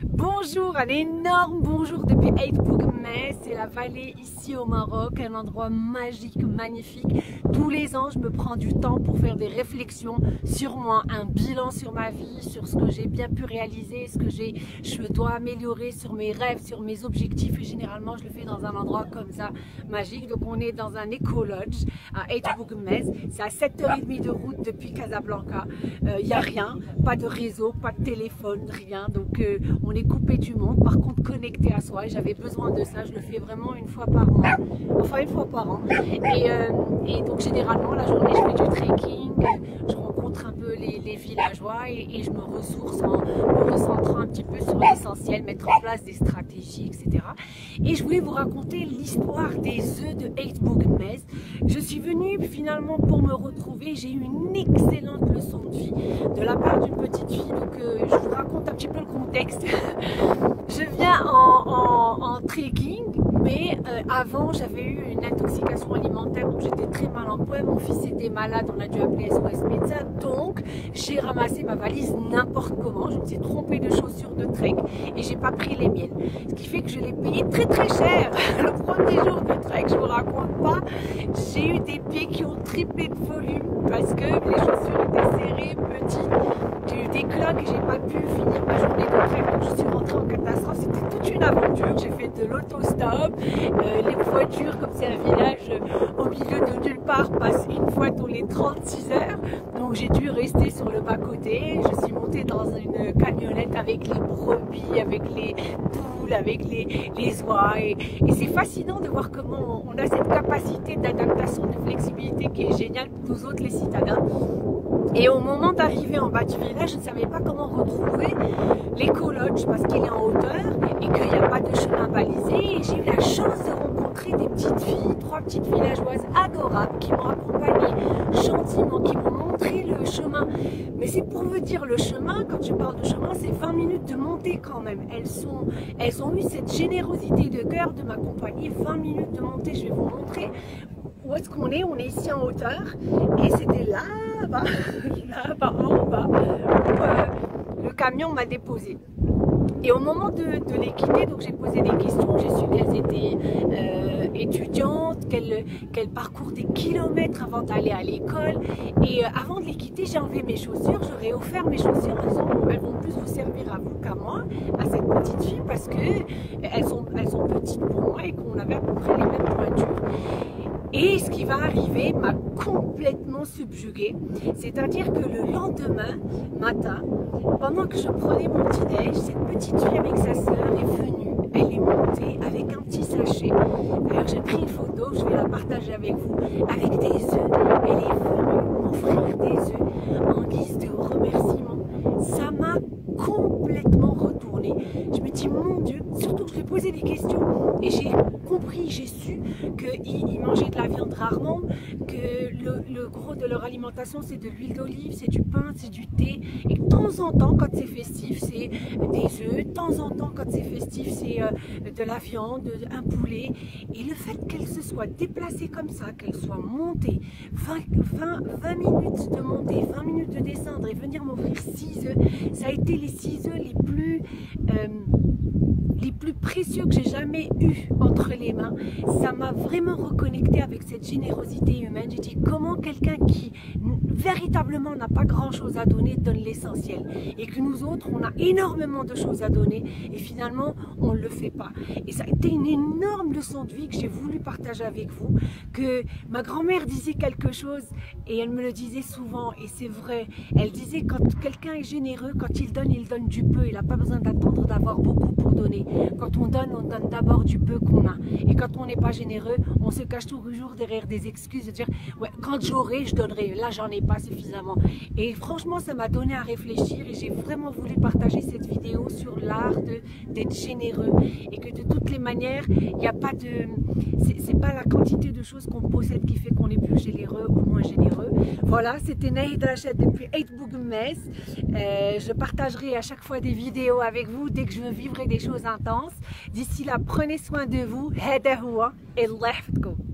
Bonjour, un énorme bonjour depuis Ait Bougmès, c'est la vallée ici au Maroc, un endroit magique, magnifique. Tous les ans, je me prends du temps pour faire des réflexions sur moi, un bilan sur ma vie, sur ce que j'ai bien pu réaliser, ce que je dois améliorer, sur mes rêves, sur mes objectifs. Et généralement, je le fais dans un endroit comme ça, magique. Donc, on est dans un éco-lodge à Ait Bougmès. C'est à 7h30 de route depuis Casablanca. Il n'y a rien, pas de réseau, pas de téléphone, rien. Donc, on est coupé du monde, par contre connecté à soi. J'avais besoin de ça, je le fais vraiment une fois par mois, enfin une fois par an. Et donc généralement la journée je fais du trekking, je rencontre un peu les villageois et je me ressource en me recentrant un petit peu sur l'essentiel, mettre en place des stratégies, etc. Et je voulais vous raconter l'histoire des œufs de Ait Bougmès. Je suis venue finalement pour me retrouver, j'ai eu une excellente leçon de vie de la part d'une petite fille, donc je vous raconte un petit peu le contexte. Je viens en trekking, mais avant j'avais eu une intoxication alimentaire, donc j'étais très mal en point, mon fils était malade, on a dû appeler SOS médecin, donc j'ai ramassé ma valise n'importe comment, je me suis trompée de chaussures de trek et j'ai pas pris les miennes, ce qui fait que je l'ai payé très très cher. Le premier jour de trek, je vous raconte pas, j'ai eu des pieds qui ont triplé de volume parce que les chaussures étaient serrées, petites, j'ai eu des cloques et j'ai pas pu finir ma journée de trek, donc je suis rentrée en catastrophe. C'était toute une aventure, j'ai fait de l'autostop, les voitures, comme c'est un village au milieu de nulle part, passent une fois tous les 36 heures, donc j'ai dû rester sur le bas-côté. Je suis montée dans une camionnette avec les brebis, avec les poules, avec les oies, et c'est fascinant de voir comment on a cette capacité d'adaptation, de flexibilité qui est géniale pour nous autres les citadins. Et au moment d'arriver en bas du village, je ne savais pas comment retrouver l'éco-lodge parce qu'il est en hauteur et qu'il n'y a pas de chemin balisé. Et j'ai eu la chance de rencontrer des petites filles, 3 petites villageoises adorables qui m'ont accompagnée gentiment, qui m'ont montré le chemin. Mais c'est pour vous dire, le chemin, quand je parle de chemin, c'est 20 minutes de montée quand même. Elles ont eu cette générosité de cœur de m'accompagner. 20 minutes de montée, je vais vous montrer où est-ce qu'on est. On est ici en hauteur et c'était là-bas, là-bas en bas, où le camion m'a déposé. Et au moment de les quitter, donc j'ai posé des questions, j'ai su qu'elles étaient étudiantes, qu'elles parcourent des kilomètres avant d'aller à l'école. Et avant de les quitter, j'ai enlevé mes chaussures, j'aurais offert mes chaussures, elles vont plus vous servir à vous qu'à moi, à cette petite fille, parce qu'elles sont petites pour moi et qu'on avait à peu près les mêmes pointures. Et ce qui va arriver m'a complètement subjuguée, c'est-à-dire que le lendemain matin, pendant que je prenais mon petit-déj, cette petite fille avec sa sœur est venue, elle est montée avec un petit sachet. D'ailleurs j'ai pris une photo, je vais la partager avec vous, avec des œufs. Elle est venue m'offrir des œufs en guise de remerciement. Ça m'a complètement retourné. Je me dis mon Dieu, surtout que je lui ai posé des questions et j'ai compris, j'ai su qu'ils mangeaient de la viande rarement, que le gros de leur alimentation c'est de l'huile d'olive, c'est du pain, c'est du thé, et de temps en temps quand c'est festif c'est des œufs, de temps en temps quand c'est festif c'est de la viande, un poulet. Et le fait qu'elle se soit déplacée comme ça, qu'elle soit montée 20 minutes de monter, 20 minutes de descendre et venir m'offrir 6 œufs, ça a été les 6 œufs les plus précieux que j'ai jamais eu entre les mains. Ça m'a vraiment reconnecté avec cette générosité humaine. J'ai dit comment quelqu'un qui véritablement n'a pas grand chose à donner donne l'essentiel, et que nous autres on a énormément de choses à donner et finalement on ne le fait pas. Et ça a été une énorme leçon de vie que j'ai voulu partager avec vous, que ma grand-mère disait quelque chose et elle me le disait souvent, et c'est vrai, elle disait quand quelqu'un est généreux, quand il donne du peu, il n'a pas besoin d'attendre d'avoir beaucoup pour donner. Quand on donne d'abord du peu qu'on a, et quand on n'est pas généreux, on se cache toujours derrière des excuses de dire ouais, quand j'aurai, je donnerai, là j'en ai pas suffisamment. Et franchement ça m'a donné à réfléchir et j'ai vraiment voulu partager cette vidéo sur l'art d'être généreux, et que de toutes les manières il n'y a pas de, c'est pas la quantité de choses qu'on possède qui fait qu'on est plus généreux ou moins généreux. Voilà, c'était Nahid Rachad depuis Ait Bougmès. Je partagerai à chaque fois des vidéos avec vous dès que je vivrai des choses intenses. D'ici là, prenez soin de vous. Hada huwa, Allah yahfadkoum.